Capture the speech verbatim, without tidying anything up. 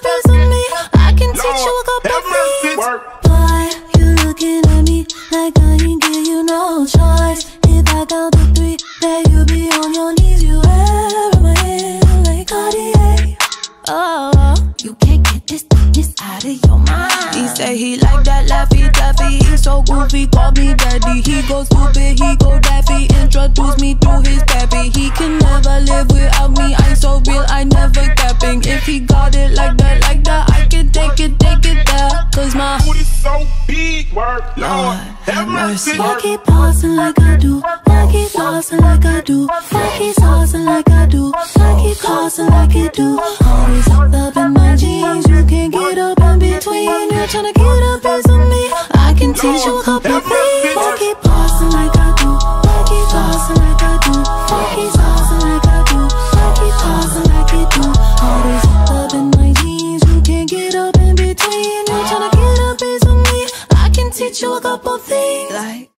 piece of me. I can teach you a couple things. Boy, you looking at me like I ain't give you no choice. If I count to three, then you be on your knees. You wear my hand like Cartier. Oh, you can't get this thickness out of your mind. He say he like that Laffy Taffy. He so goofy, call me daddy. He go stupid, he go daffy. Introduce me through his pappy. He can never live without me. I so real, I never capping. If he got it like that, like that, I can take it, take it there. Cause my booty so big, word, Lord, have mercy. I keep pausing like I do. I keep flossing like I do. I keep saucing like I do. I keep crossing like you do. Always hooked up in my jeans. You can't get up in between. You're tryna get a piece of me. I can teach you a couple of things. I keep pausing like I do. I keep flossing like I do. I keep saucing like I do. I keep crossing like you do. Always hooked up in my jeans. You can't get up in between. You're tryna get a piece of me. I can teach you a couple things. Like